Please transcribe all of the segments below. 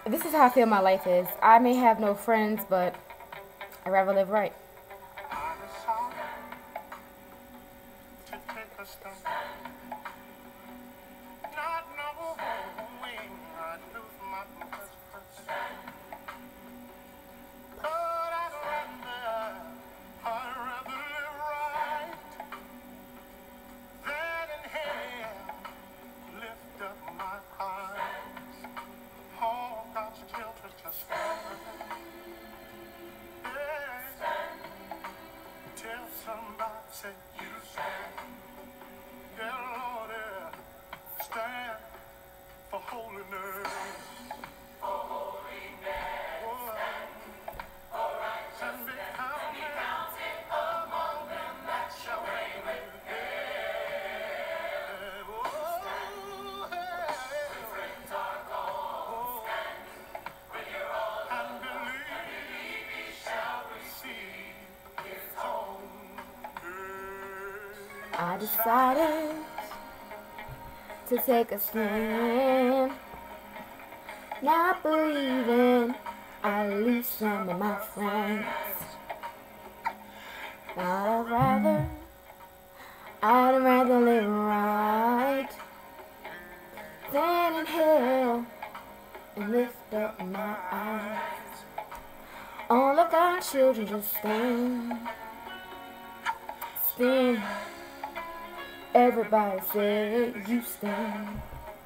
this is how I feel my life is. I may have no friends, but I'd rather live right. Say you stand, yeah, Lord, stand for holiness, for holiness, and be counted among them that shall reign with Him. Friends are gone, when you're all and believe He shall receive His own. I decided to take a stand, not believing I'll lose some of my friends. I'd rather live right than in hell and lift up my eyes. All of our children just stand. Everybody say you stand.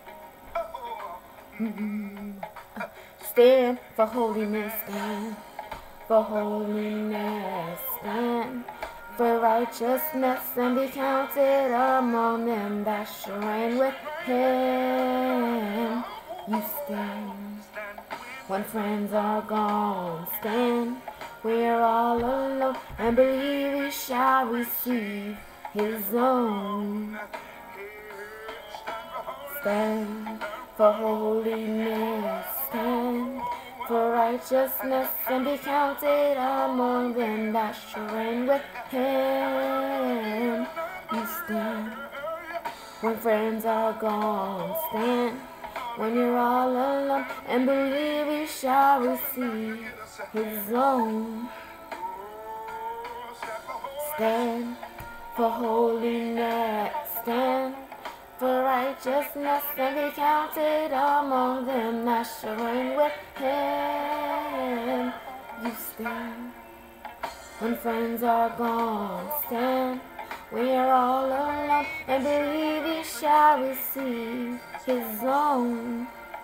Stand for holiness, stand for holiness, stand for righteousness, and be counted among them that shall reign with Him. You stand when friends are gone. Stand, we're all alone, and believe we shall receive His own. Stand for holiness, stand for righteousness, and be counted among them that shall reign with Him. You stand when friends are gone. Stand when you're all alone, and believe we shall receive His own. Stand for holiness, stand for righteousness, and be counted among them that shall reign with Him. You stand when friends are gone. Stand when you're all alone, and believe we shall receive His own.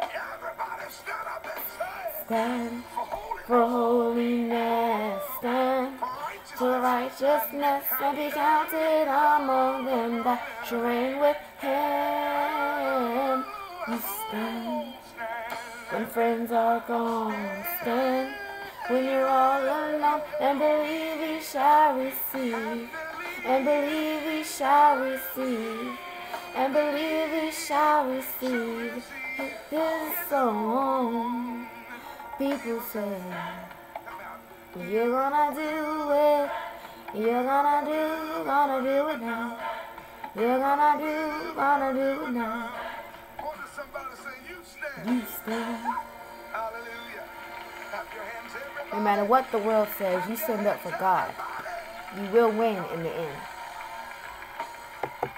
Stand for holiness, stand for righteousness, and be counted among them that shall reign with Him. You stand when friends are gone. Stand when you're all alone, and believe we shall receive, and believe we shall receive, and believe we shall receive His own. People say, you're gonna do it, you're gonna do it now. You're gonna do it now. You stand. No matter what the world says, you stand up for God. You will win in the end.